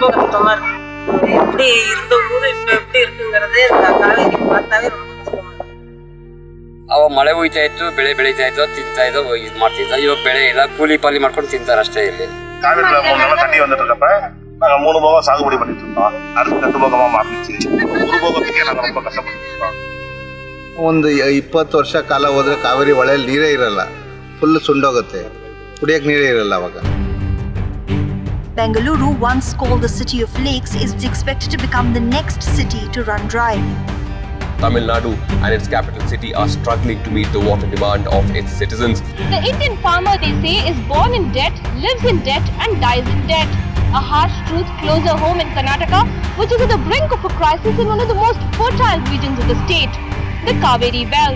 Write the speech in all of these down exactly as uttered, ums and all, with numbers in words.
ரொம்ப கஷ்டமா இருக்கு. எப்படி இருந்த ஊரு இப்ப எப்படி இருக்குங்கிறதே இந்த காவேரி பார்த்தாவே ரொம்ப கஷ்டமா இருக்கு. ಅವ ಮಳೆ ಹೋಯ್ತಾ ಇತ್ತು, ಬೆಳೆ ಬೆಳೀತಾ ಇತ್ತು, ತಿಂತಾ ಇದ್ದೋ ಇದು ಮಾಡ್ತಿದ್ದ. ಇವಾಗ ಬೆಳೆ ಇಲ್ಲ, ಕೂಲಿ ಪಾಲಿ ಮಾಡ್ಕೊಂಡು ತಿಂತಾರೆ ಅಷ್ಟೇ. ಇಲ್ಲಿ காவேரியில மூணு நாளா தண்ணி வந்துட்டு இருக்கப்ப நாங்க மூணு போகம் சாகுபடி பண்ணிட்டு இருந்தோம். அடுத்து ரெண்டு போகமா மாறிச்சு. ஒரு போகத்துக்கே நாங்க ரொம்ப கஷ்டப்பட்டு இருக்கோம். ಒಂದು ಇಪ್ಪತ್ತು ವರ್ಷ ಕಾಲ ಹೋದ್ರೆ ಕಾವೇರಿ ಹೊಳೆಯಲ್ಲಿ ನೀರೇ ಇರಲ್ಲ, ಫುಲ್ ಸುಂಡೋಗುತ್ತೆ, ಕುಡಿಯಕ್ಕೆ ನೀರೇ ಇರಲ್ಲ ಅವಾಗ. Bengaluru, once called the city of lakes, is expected to become the next city to run dry. Tamil Nadu and its capital city are struggling to meet the water demand of its citizens. The Indian farmer, they say, is born in debt, lives in debt and dies in debt. A harsh truth closer home in Karnataka, which is at the brink of a crisis in one of the most fertile regions of the state, the Kaveri Belt.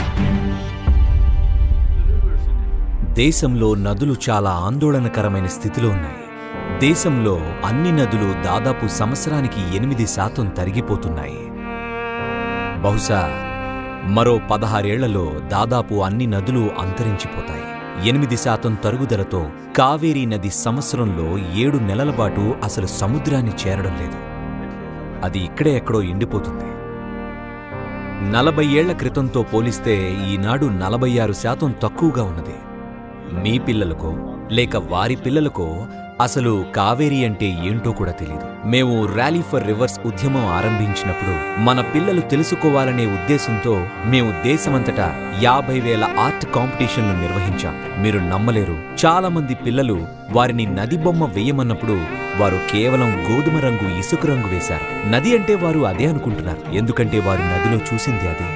దేశంలో నదులు చాలా ఆందోళనకరమైన స్థితిలో ఉన్నాయి. దేశంలో అన్ని నదులు దాదాపు సంవత్సరానికి ఎనిమిది శాతం తరిగిపోతున్నాయి. బహుశా మరో పదహారేళ్లలో దాదాపు అన్ని నదులు అంతరించిపోతాయి. ఎనిమిది శాతం తరుగుదలతో కావేరీ నది సంవత్సరంలో ఏడు నెలల పాటు అసలు సముద్రాన్ని చేరడం లేదు. అది ఇక్కడే ఎక్కడో ఎండిపోతుంది. నలభై ఏళ్ల క్రితంతో పోలిస్తే ఈనాడు నలభై ఆరు శాతం తక్కువగా ఉన్నది. మీ పిల్లలకో లేక వారి పిల్లలకో అసలు కావేరీ అంటే ఏంటో కూడా తెలీదు. మేము ర్యాలీ ఫర్ రివర్స్ ఉద్యమం ఆరంభించినప్పుడు మన పిల్లలు తెలుసుకోవాలనే ఉద్దేశంతో మేము దేశమంతటా యాభై వేల ఆర్ట్ కాంపిటీషన్లు నిర్వహించాం. మీరు నమ్మలేరు, చాలా మంది పిల్లలు వారిని నది బొమ్మ వేయమన్నప్పుడు వారు కేవలం గోధుమ రంగు, ఇసుక రంగు వేశారు. నది అంటే వారు అదే అనుకుంటున్నారు, ఎందుకంటే వారు నదిలో చూసింది అదే.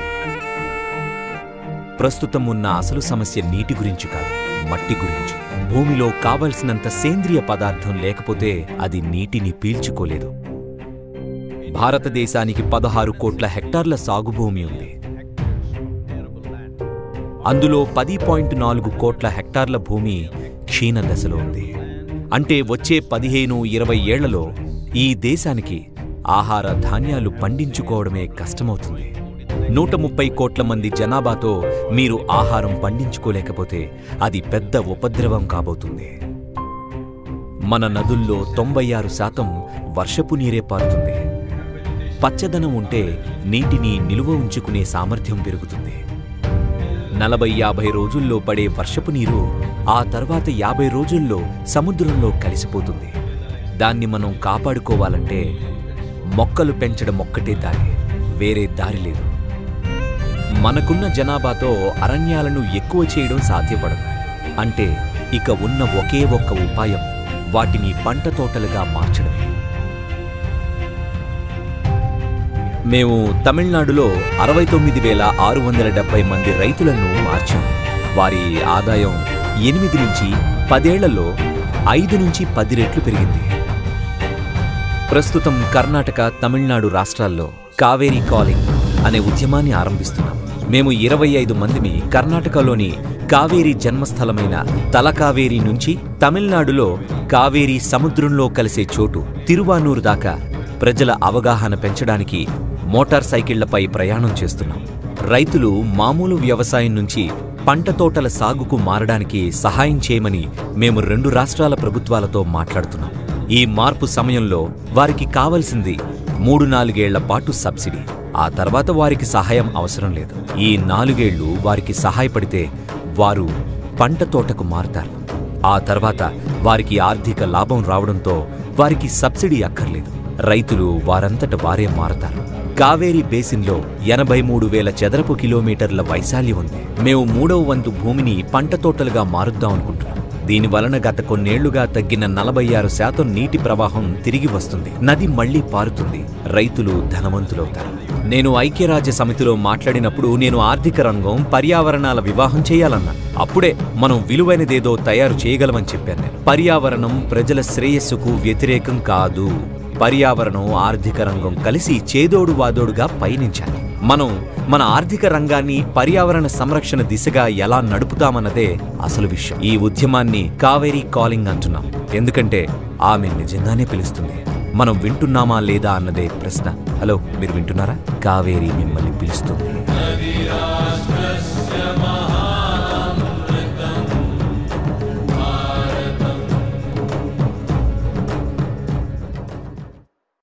ప్రస్తుతం ఉన్న అసలు సమస్య నీటి గురించి కాదు, మట్టి గురించి. భూమిలో కావలసినంత సేంద్రియ పదార్థం లేకపోతే అది నీటిని పీల్చుకోలేదు. భారతదేశానికి పదహారు కోట్ల హెక్టార్ల సాగు భూమి ఉంది. అందులో పది పాయింట్ నాలుగు కోట్ల హెక్టార్ల భూమి క్షీణ దశలో ఉంది. అంటే వచ్చే పదిహేను ఇరవై ఏళ్లలో ఈ దేశానికి ఆహార ధాన్యాలు పండించుకోవడమే కష్టమవుతుంది. నూట ముప్పై కోట్ల మంది జనాభాతో మీరు ఆహారం పండించుకోలేకపోతే అది పెద్ద ఉపద్రవం కాబోతుంది. మన నదుల్లో తొంభై ఆరు శాతం వర్షపు నీరే పారుతుంది. పచ్చదనం ఉంటే నీటిని నిలువ ఉంచుకునే సామర్థ్యం పెరుగుతుంది. నలభై యాభై రోజుల్లో పడే వర్షపు నీరు ఆ తర్వాత యాభై రోజుల్లో సముద్రంలో కలిసిపోతుంది. దాన్ని మనం కాపాడుకోవాలంటే మొక్కలు పెంచడం ఒక్కటే దారి, వేరే దారి లేదు. మనకున్న జనాభాతో అరణ్యాలను ఎక్కువ చేయడం సాధ్యపడదు. అంటే ఇక ఉన్న ఒకే ఒక్క ఉపాయం వాటిని పంట తోటలుగా మార్చడమే. మేము తమిళనాడులో అరవై తొమ్మిది వేల ఆరు వందల డెబ్బై మంది రైతులను మార్చాం. వారి ఆదాయం ఎనిమిది నుంచి పదేళ్లలో ఐదు నుంచి పది రెట్లు పెరిగింది. ప్రస్తుతం కర్ణాటక, తమిళనాడు రాష్ట్రాల్లో కావేరీ కాలింగ్ అనే ఉద్యమాన్ని ఆరంభిస్తున్నాం. మేము ఇరవై ఐదు మందిని కర్ణాటకలోని కావేరీ జన్మస్థలమైన తలకావేరీ నుంచి తమిళనాడులో కావేరీ సముద్రంలో కలిసే చోటు తిరువానూరు దాకా ప్రజల అవగాహన పెంచడానికి మోటార్ సైకిళ్లపై ప్రయాణం చేస్తున్నాం. రైతులు మామూలు వ్యవసాయం నుంచి పంట తోటల సాగుకు మారడానికి సహాయం చేయమని మేము రెండు రాష్ట్రాల ప్రభుత్వాలతో మాట్లాడుతున్నాం. ఈ మార్పు సమయంలో వారికి కావలసింది మూడు నాలుగేళ్ల పాటు సబ్సిడీ. ఆ తర్వాత వారికి సహాయం అవసరం లేదు. ఈ నాలుగేళ్లు వారికి సహాయపడితే వారు పంట తోటకు మారుతారు. ఆ తర్వాత వారికి ఆర్థిక లాభం రావడంతో వారికి సబ్సిడీ అక్కర్లేదు. రైతులు వారంతట వారే మారతారు. కావేరీ బేసిన్లో ఎనభై మూడు వేల చదరపు కిలోమీటర్ల వైశాల్యం ఉంది. మేము మూడవ వంతు భూమిని పంట తోటలుగా మారుద్దాం అనుకుంటున్నాం. దీని వలన గత కొన్నేళ్లుగా తగ్గిన నలభై ఆరు శాతం నీటి ప్రవాహం తిరిగి వస్తుంది. నది మళ్లీ పారుతుంది. రైతులు ధనవంతులవుతారు. నేను ఐక్యరాజ్య సమితిలో మాట్లాడినప్పుడు నేను ఆర్థిక రంగం, పర్యావరణాల వివాహం చేయాలన్నా. అప్పుడే మనం విలువైనదేదో తయారు చేయగలమని చెప్పాను నేను. పర్యావరణం ప్రజల శ్రేయస్సుకు వ్యతిరేకం కాదు. పర్యావరణం, ఆర్థిక రంగం కలిసి చేదోడు వాదోడుగా పయనించాలి. మనం మన ఆర్థిక రంగాన్ని పర్యావరణ సంరక్షణ దిశగా ఎలా నడుపుతామన్నదే అసలు విషయం. ఈ ఉద్యమాన్ని కావేరీ కాలింగ్ అంటున్నాం. ఎందుకంటే ఆమె నిజంగానే పిలుస్తుంది. మనం వింటున్నామా లేదా అన్నదే ప్రశ్న. హలో, మీరు వింటున్నారా? కావేరీ మిమ్మల్ని పిలుస్తుంది.